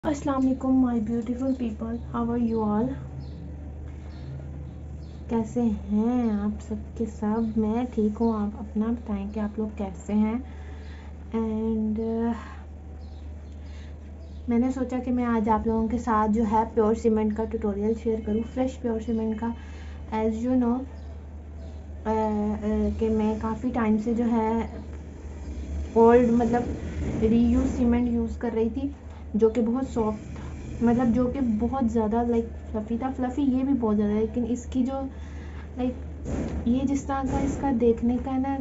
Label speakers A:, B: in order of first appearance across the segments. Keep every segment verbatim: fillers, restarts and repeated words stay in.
A: अस्सलाम वालेकुम my beautiful people, how are you all. कैसे हैं आप सब के सब? मैं ठीक हूँ। आप अपना बताएं कि आप लोग कैसे हैं। एंड uh, मैंने सोचा कि मैं आज आप लोगों के साथ जो है प्योर सीमेंट का ट्यूटोरियल शेयर करूँ, फ्रेश प्योर सीमेंट का। एज यू नो कि मैं काफ़ी टाइम से जो है ओल्ड मतलब रीयूज सीमेंट यूज़ कर रही थी, जो कि बहुत सॉफ्ट, मतलब जो कि बहुत ज़्यादा लाइक फ्लफ़ी था। फ्लफ़ी ये भी बहुत ज़्यादा, लेकिन इसकी जो लाइक ये जिस तरह का इसका देखने का है ना,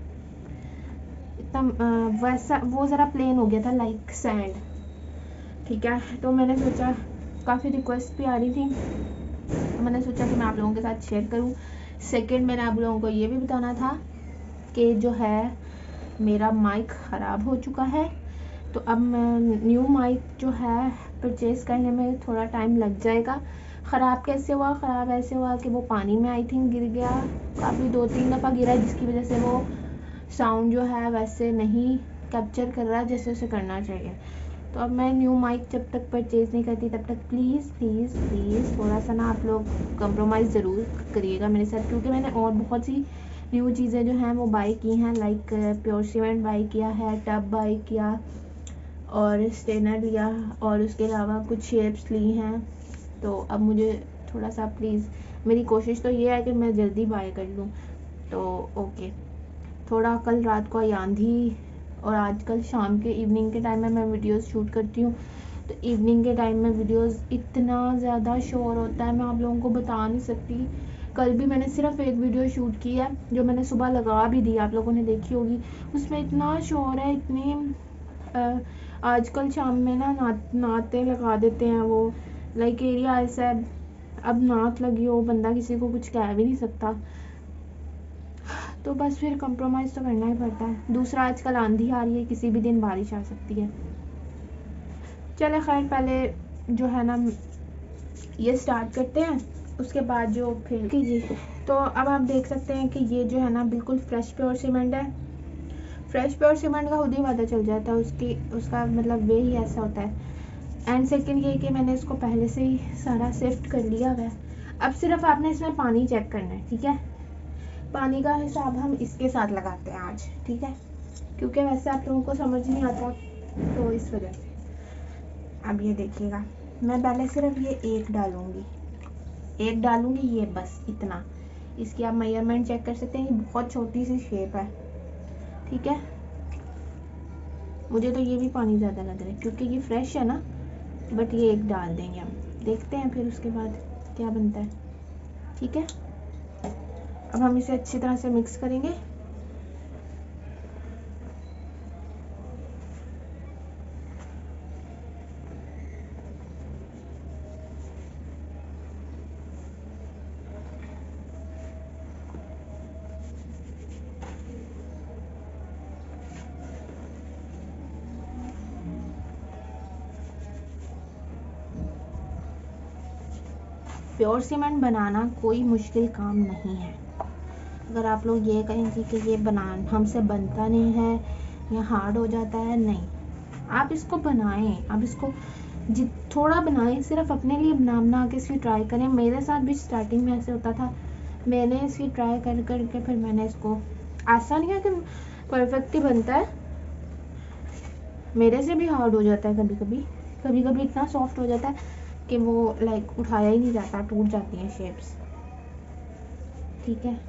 A: इतना वैसा वो ज़रा प्लेन हो गया था लाइक सैंड। ठीक है, तो मैंने सोचा, काफ़ी रिक्वेस्ट भी आ रही थी, तो मैंने सोचा कि मैं आप लोगों के साथ शेयर करूं। सेकंड, मैंने आप लोगों को ये भी बताना था कि जो है मेरा माइक ख़राब हो चुका है, तो अब न्यू माइक जो है परचेज़ करने में थोड़ा टाइम लग जाएगा। ख़राब कैसे हुआ? ख़राब ऐसे हुआ कि वो पानी में आई थिंक गिर गया, काफ़ी दो तीन दफ़ा गिरा, जिसकी वजह से वो साउंड जो है वैसे नहीं कैप्चर कर रहा जैसे उसे करना चाहिए। तो अब मैं न्यू माइक जब तक परचेज़ नहीं करती तब तक प्लीज़ प्लीज़ प्लीज़ थोड़ा सा ना आप लोग कंप्रोमाइज़ ज़रूर करिएगा मेरे साथ, क्योंकि मैंने और बहुत सी न्यू चीज़ें जो हैं वो बाई की हैं। लाइक प्योर सीमेंट बाई किया है, टब बाई किया और स्टेनर लिया, और उसके अलावा कुछ शेप्स ली हैं। तो अब मुझे थोड़ा सा प्लीज़, मेरी कोशिश तो ये है कि मैं जल्दी बाय कर लूँ। तो ओके, थोड़ा कल रात को आई आंधी, और आजकल शाम के इवनिंग के टाइम में मैं वीडियोस शूट करती हूँ, तो इवनिंग के टाइम में वीडियोस इतना ज़्यादा शोर होता है, मैं आप लोगों को बता नहीं सकती। कल भी मैंने सिर्फ एक वीडियो शूट की है, जो मैंने सुबह लगा भी दी, आप लोगों ने देखी होगी। उसमें इतना शोर है, इतनी आ, आजकल शाम में ना नात नातें लगा देते हैं वो, लाइक एरिया ऐसा है, अब नात लगी हो बंदा किसी को कुछ कह भी नहीं सकता, तो बस फिर कंप्रोमाइज़ तो करना ही पड़ता है। दूसरा, आजकल आंधी आ रही है, किसी भी दिन बारिश आ सकती है। चले खैर, पहले जो है ना ये स्टार्ट करते हैं, उसके बाद जो फिर कीजिए। तो अब आप देख सकते हैं कि ये जो है ना बिल्कुल फ्रेश प्योर सीमेंट है। फ्रेश प्योर सीमेंट का खुद ही पता चल जाता है, उसकी उसका मतलब वे ही ऐसा होता है। एंड सेकंड ये कि मैंने इसको पहले से ही सारा सिफ्ट कर लिया हुआ है। अब सिर्फ आपने इसमें पानी चेक करना है, ठीक है। पानी का हिसाब हम इसके साथ लगाते हैं आज, ठीक है, क्योंकि वैसे आप लोगों को समझ नहीं आता, तो इस वजह से। अब ये देखिएगा, मैं पहले सिर्फ ये एक डालूंगी, एक डालूंगी ये, बस इतना। इसकी आप मेजरमेंट चेक कर सकते हैं, ये बहुत छोटी सी शेप है, ठीक है। मुझे तो ये भी पानी ज़्यादा लग रहा है क्योंकि ये फ्रेश है ना, बट ये एक डाल देंगे हम, देखते हैं फिर उसके बाद क्या बनता है, ठीक है। अब हम इसे अच्छी तरह से मिक्स करेंगे। प्योर सीमेंट बनाना कोई मुश्किल काम नहीं है। अगर आप लोग ये कहेंगे कि ये बना हमसे बनता नहीं है या हार्ड हो जाता है, नहीं, आप इसको बनाएं। आप इसको जि थोड़ा बनाएं, सिर्फ अपने लिए बना बना के इसकी ट्राई करें। मेरे साथ भी स्टार्टिंग में ऐसे होता था, मैंने इसकी ट्राई कर कर के फिर मैंने इसको, ऐसा नहीं है कि परफेक्ट ही बनता है, मेरे से भी हार्ड हो जाता है कभी कभी। कभी कभी इतना सॉफ्ट हो जाता है कि वो लाइक उठाया ही नहीं जाता, टूट जाती हैं शेप्स, ठीक है।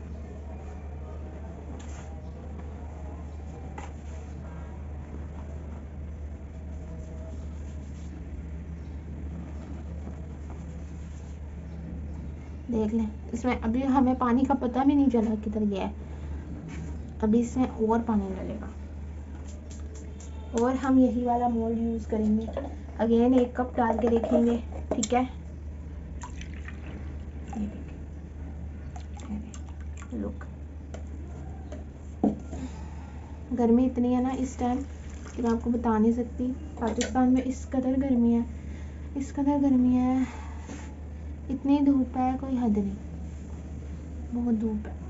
A: देख लें, इसमें अभी हमें पानी का पता भी नहीं चला किधर गया है। अभी इसमें और पानी डलेगा, और हम यही वाला मोल्ड यूज़ करेंगे। अगेन एक कप डाल के देखेंगे, ठीक है। लुक, गर्मी इतनी है ना इस टाइम कि मैं आपको बता नहीं सकती। पाकिस्तान में इस कदर गर्मी है, इस कदर गर्मी है, इतनी धूप है कोई हद नहीं, बहुत धूप है।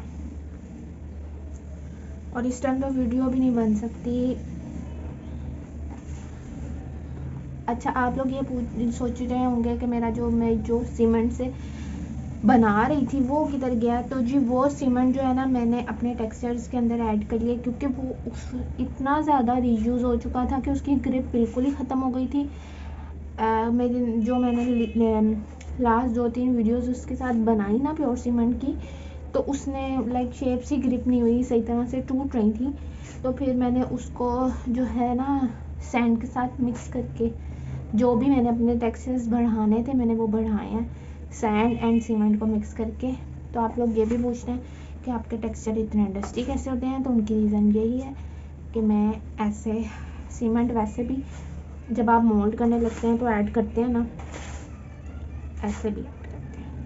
A: और इस टाइम तो वीडियो भी नहीं बन सकती, अच्छा, आप लोग ये पूछ सोच रहे होंगे कि मेरा जो मैं जो सीमेंट से बना रही थी वो किधर गया। तो जी वो सीमेंट जो है ना मैंने अपने टेक्सचर्स के अंदर ऐड कर लिया, क्योंकि वो उस इतना ज़्यादा रीयूज़ हो चुका था कि उसकी ग्रिप बिल्कुल ही ख़त्म हो गई थी। आ, मेरी जो मैंने लास्ट दो तीन वीडियोस उसके साथ बनाई ना प्योर सीमेंट की, तो उसने लाइक शेप सी ग्रिप नहीं हुई, सही तरह से टूट रही थी। तो फिर मैंने उसको जो है ना सैंड के साथ मिक्स करके, जो भी मैंने अपने टेक्सचर्स बढ़ाने थे मैंने वो बढ़ाए हैं सैंड एंड सीमेंट को मिक्स करके। तो आप लोग ये भी पूछते हैं कि आपके टेक्सचर इतने डस्टी कैसे होते हैं, तो उनकी रीज़न यही है कि मैं ऐसे सीमेंट वैसे भी जब आप मोल्ड करने लगते हैं तो ऐड करते हैं ना, ऐसे भी ऐड करते हैं।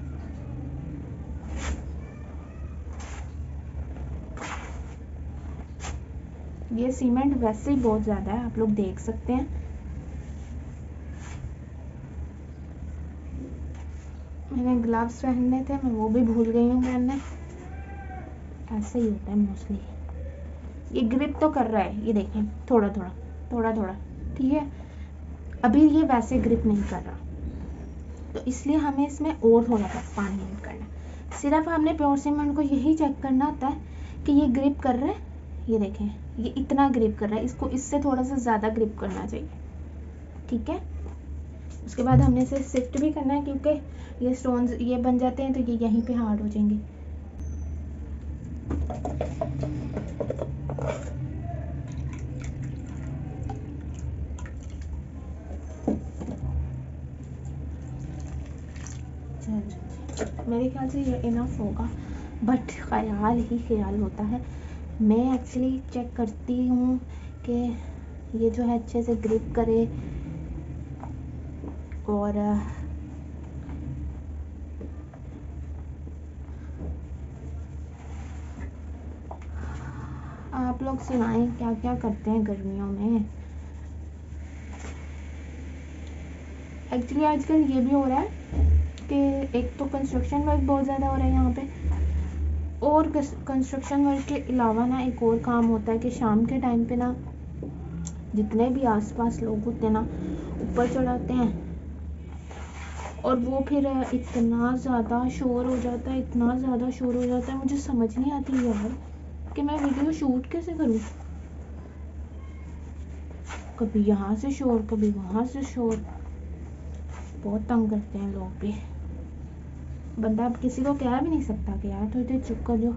A: ये सीमेंट वैसे ही बहुत ज़्यादा है, आप लोग देख सकते हैं। मैंने ग्लव्स पहनने थे, मैं वो भी भूल गई हूँ पहनने। ऐसे ही होता है मोस्टली। ये ग्रिप तो कर रहा है, ये देखें, थोड़ा थोड़ा थोड़ा थोड़ा, ठीक है। अभी ये वैसे ग्रिप नहीं कर रहा, तो इसलिए हमें इसमें और थोड़ा सा पानी ऐड करना है। सिर्फ हमने प्योर सीमेंट को यही चेक करना होता है कि ये ग्रिप कर रहा है। ये देखें, ये इतना ग्रिप कर रहा है, इसको इससे थोड़ा सा ज़्यादा ग्रिप करना चाहिए, ठीक है। उसके बाद हमने इसे सिफ्ट भी करना है, क्योंकि ये स्टोन्स ये बन जाते हैं तो ये यहीं पे हार्ड हो जाएंगे। मेरे ख्याल से ये इनफ होगा, बट ख्याल ही ख्याल होता है। मैं एक्चुअली चेक करती हूँ कि ये जो है अच्छे से ग्रिप करे। और आप लोग सुनाएं क्या क्या करते हैं गर्मियों में। एक्चुअली आजकल ये भी हो रहा है कि एक तो कंस्ट्रक्शन वर्क बहुत ज़्यादा हो रहा है यहाँ पे, और कंस्ट्रक्शन वर्क के अलावा ना एक और काम होता है कि शाम के टाइम पे ना जितने भी आसपास लोग होते हैं ना ऊपर चढ़ाते हैं, और वो फिर इतना ज़्यादा शोर हो जाता है, इतना ज़्यादा शोर हो जाता है, मुझे समझ नहीं आती यार कि मैं वीडियो शूट कैसे करूँ। कभी यहाँ से शोर, कभी वहाँ से शोर, बहुत तंग करते हैं लोग भी। बंदा अब किसी को कह भी नहीं सकता कि यार थोड़ी देर चुप कर जो।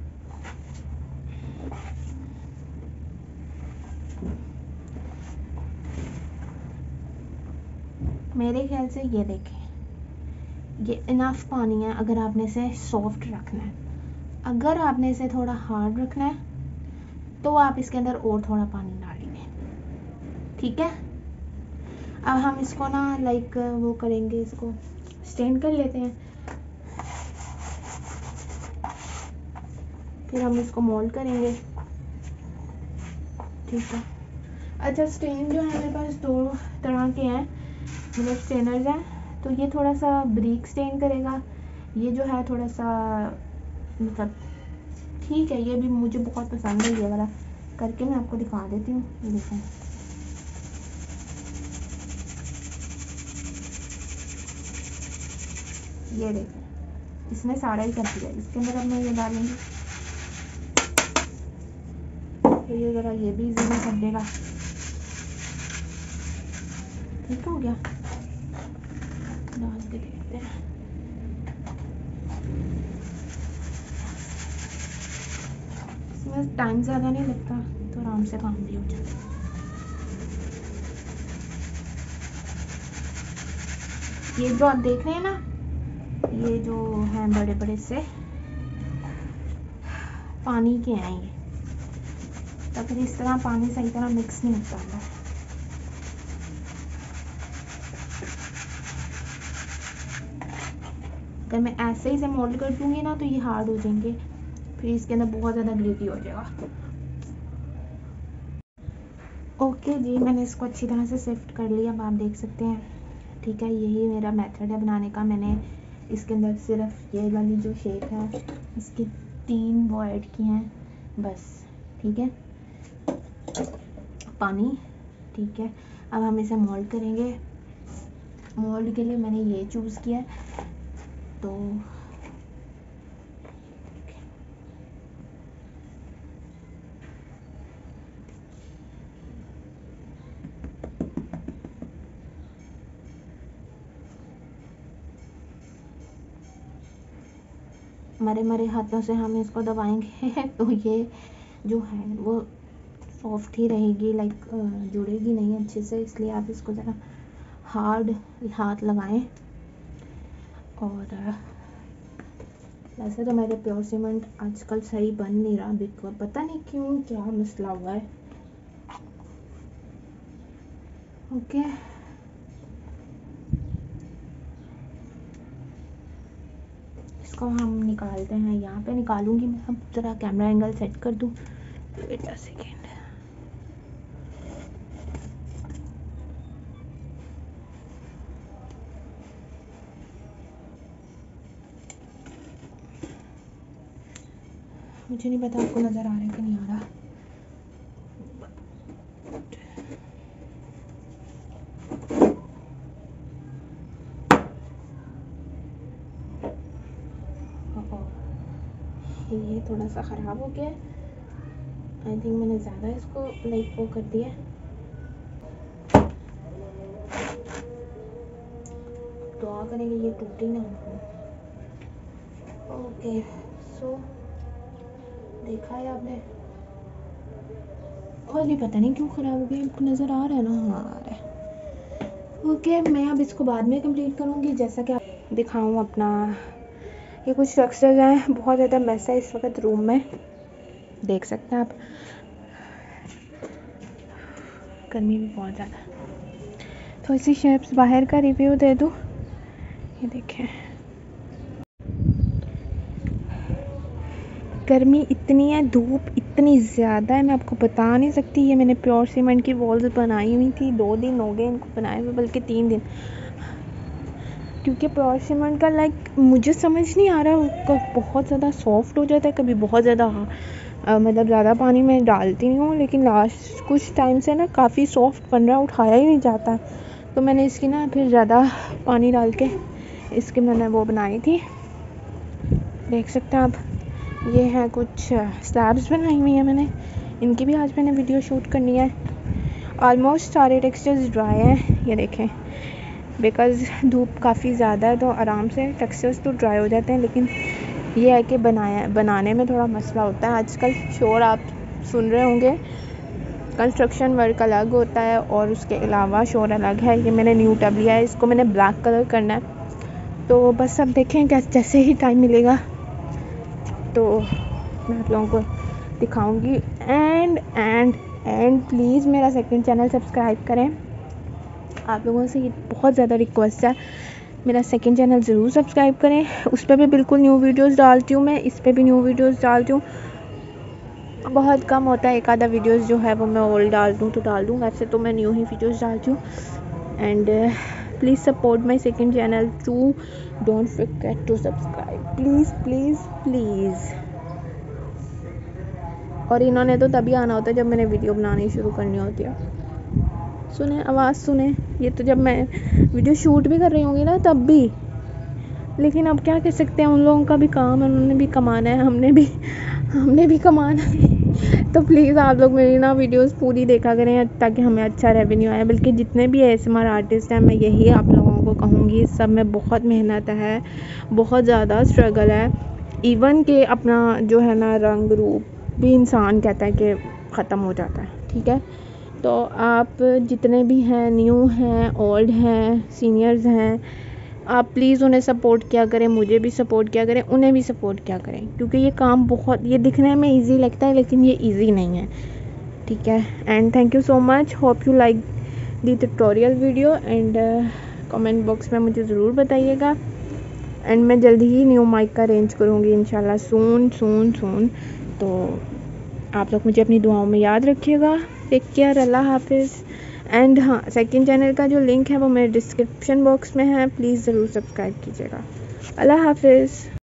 A: मेरे ख्याल से ये देखें, ये इनफ पानी है अगर आपने इसे सॉफ्ट रखना है। अगर आपने इसे थोड़ा हार्ड रखना है तो आप इसके अंदर और थोड़ा पानी डालेंगे, ठीक है। अब हम इसको ना लाइक वो करेंगे, इसको स्टेन कर लेते हैं, फिर हम इसको मोल्ड करेंगे, ठीक है। अच्छा, स्टेन जो है मेरे पास दो तरह के हैं, मतलब स्टेनर्स हैं। तो ये थोड़ा सा ब्रिक स्टेन करेगा, ये जो है थोड़ा सा मतलब ठीक है, ये भी मुझे बहुत पसंद है। ये वाला करके मैं आपको दिखा देती हूँ, ये देखें। ये देखें, इसने सारा ही कर दिया। इसके अंदर अब मैं ये डालूंगी, तो ये ज़रा ये भी इजीली कर देगा। ठीक हो गया, डाल के देखते हैं। इसमें टाइम ज़्यादा नहीं लगता, तो आराम से काम भी हो जाता है। ये जो आप देख रहे हैं ना, ये जो है बड़े बड़े से पानी के हैं ये, तो फिर इस तरह पानी सही तरह मिक्स नहीं होता अंदर। अगर मैं ऐसे ही से मोल्ड कर दूंगी ना तो ये हार्ड हो जाएंगे, फिर इसके अंदर बहुत ज़्यादा ग्लिटी हो जाएगा। ओके जी, मैंने इसको अच्छी तरह से सिफ्ट कर लिया, अब आप देख सकते हैं, ठीक है। यही मेरा मेथड है बनाने का। मैंने इसके अंदर सिर्फ ये वाली जो शेप है इसकी तीन वो ऐड की हैं बस, ठीक है। पानी, ठीक है। अब हम इसे मोल्ड करेंगे। मोल्ड के लिए मैंने ये चूज़ किया है, तो मरे मरे हाथों से हम इसको दबाएंगे तो ये जो है वो सॉफ्ट ही रहेगी, लाइक जुड़ेगी नहीं अच्छे से, इसलिए आप इसको ज़रा हार्ड हाथ लगाएं। और वैसे तो मेरे प्योर सीमेंट आजकल सही बन नहीं रहा, बिकॉज पता नहीं क्यों, क्या मसला हुआ है। ओके इसको हम निकालते हैं। यहाँ पे निकालूंगी मैं, अब ज़रा कैमरा एंगल सेट कर दूँ। Wait a second. मुझे नहीं पता आपको नज़र आ रहा है कि नहीं आ रहा। ये थोड़ा सा ख़राब हो गया है, आई थिंक मैंने ज़्यादा इसको लाइक वो कर दिया। दुआ करेंगे ये टूटे ना। ओके सो देखा है आपने, और ये पता नहीं क्यों ख़राब हो गया, आपको नज़र आ रहा है ना? हाँ आ रहा है। ओके मैं अब इसको बाद में कंप्लीट करूँगी, जैसा कि आप दिखाऊँ अपना। ये कुछ टेक्सचर्स हैं, बहुत ज़्यादा मैस है इस वक्त रूम में, देख सकते हैं आप, गर्मी भी बहुत ज़्यादा। तो इसी शेप्स बाहर का रिव्यू दे दूँ। ये देखें गर्मी इतनी है, धूप इतनी ज़्यादा है, मैं आपको बता नहीं सकती। ये मैंने प्योर सीमेंट की वॉल्स बनाई हुई थी, दो दिन हो गए इनको बनाए हुए, बल्कि तीन दिन, क्योंकि प्योर सीमेंट का लाइक मुझे समझ नहीं आ रहा, उसका बहुत ज़्यादा सॉफ्ट हो जाता है, कभी बहुत ज़्यादा मतलब ज़्यादा पानी में डालती नहीं हूँ, लेकिन लास्ट कुछ टाइम से ना काफ़ी सॉफ्ट बन रहा है, उठाया ही नहीं जाता। तो मैंने इसकी ना फिर ज़्यादा पानी डाल के इसकी मैंने वो बनाई थी, देख सकते हैं आप। ये है कुछ स्लैब्स बनाई हुई है मैंने, इनकी भी आज मैंने वीडियो शूट करनी है। ऑलमोस्ट सारे टेक्सचर्स ड्राई हैं, ये देखें, बिकॉज़ धूप काफ़ी ज़्यादा है तो आराम से टेक्सचर्स तो ड्राई हो जाते हैं, लेकिन ये है कि बनाया बनाने में थोड़ा मसला होता है। आजकल शोर आप सुन रहे होंगे, कंस्ट्रक्शन वर्क अलग होता है और उसके अलावा शोर अलग है। ये मैंने न्यू टब लिया है, इसको मैंने ब्लैक कलर करना है, तो बस अब देखें क्या, जैसे ही टाइम मिलेगा तो मैं आप लोगों को दिखाऊंगी। एंड एंड एंड प्लीज़ मेरा सेकंड चैनल सब्सक्राइब करें, आप लोगों से ये बहुत ज़्यादा रिक्वेस्ट है, मेरा सेकंड चैनल ज़रूर सब्सक्राइब करें। उस पर भी बिल्कुल न्यू वीडियोस डालती हूँ मैं, इस पर भी न्यू वीडियोस डालती हूँ, बहुत कम होता है, एक आधा वीडियोस जो है वो मैं ओल्ड डाल दूँ तो डाल दूँ, वैसे तो मैं न्यू ही वीडियोस डालती हूँ। And please support my second channel too, don't forget to subscribe, please please please. और इन्होंने तो तभी आना होता है जब मैंने वीडियो बनानी शुरू करनी होती है। सुने आवाज़ सुने, ये तो जब मैं वीडियो शूट भी कर रही होंगी ना तब भी, लेकिन अब क्या कर सकते हैं, उन लोगों का भी काम है, उन्होंने भी कमाना है, हमने भी हमने भी कमाना है। तो प्लीज़ आप लोग मेरी ना वीडियोस पूरी देखा करें ताकि हमें अच्छा रेवेन्यू आए। बल्कि जितने भी एएसएमआर आर्टिस्ट हैं, मैं यही आप लोगों को कहूँगी, सब में बहुत मेहनत है, बहुत ज़्यादा स्ट्रगल है। इवन के अपना जो है ना रंग रूप भी इंसान कहता है कि ख़त्म हो जाता है, ठीक है। तो आप जितने भी हैं, न्यू हैं, ओल्ड हैं, सीनियर्स हैं, आप प्लीज़ उन्हें सपोर्ट किया करें, मुझे भी सपोर्ट किया करें, उन्हें भी सपोर्ट किया करें, क्योंकि ये काम बहुत, ये दिखने में इजी लगता है लेकिन ये इजी नहीं है, ठीक है। And thank you so much, hope you like the tutorial video, and comment box में मुझे ज़रूर बताइएगा। एंड मैं जल्दी ही न्यू माइक का अरेंज करूँगी इंशाल्लाह, सून सून सून। तो आप लोग मुझे अपनी दुआओं में याद रखिएगा। टेक केयर, अल्लाह हाफिज़। एंड हाँ, सेकंड चैनल का जो लिंक है वो मेरे डिस्क्रिप्शन बॉक्स में है, प्लीज़ ज़रूर सब्सक्राइब कीजिएगा। अल्लाह हाफिज़।